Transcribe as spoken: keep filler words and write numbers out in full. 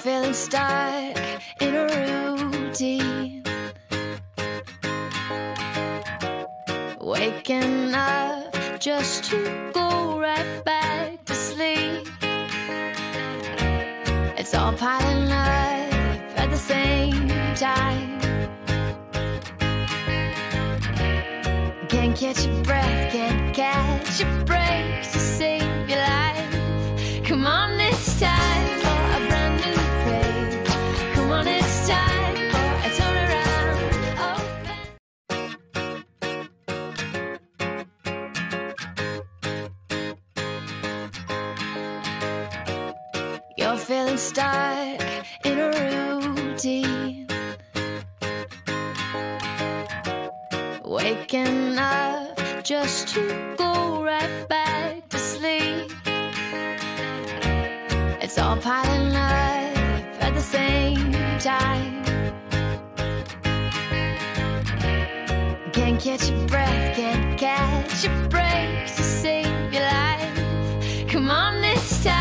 feeling stuck in a routine, waking up just to go right back to sleep. It's all piling up at the same time. Can't catch your breath, can't catch your break to save your life. Come on, it's time for a brand new page. Come on, it's time for a turnaround. Open. You're feeling stuck in a routine, waking up just to go right back to sleep. It's all piling up at the same time. Can't catch your breath, can't catch your break to save your life. Come on, it's time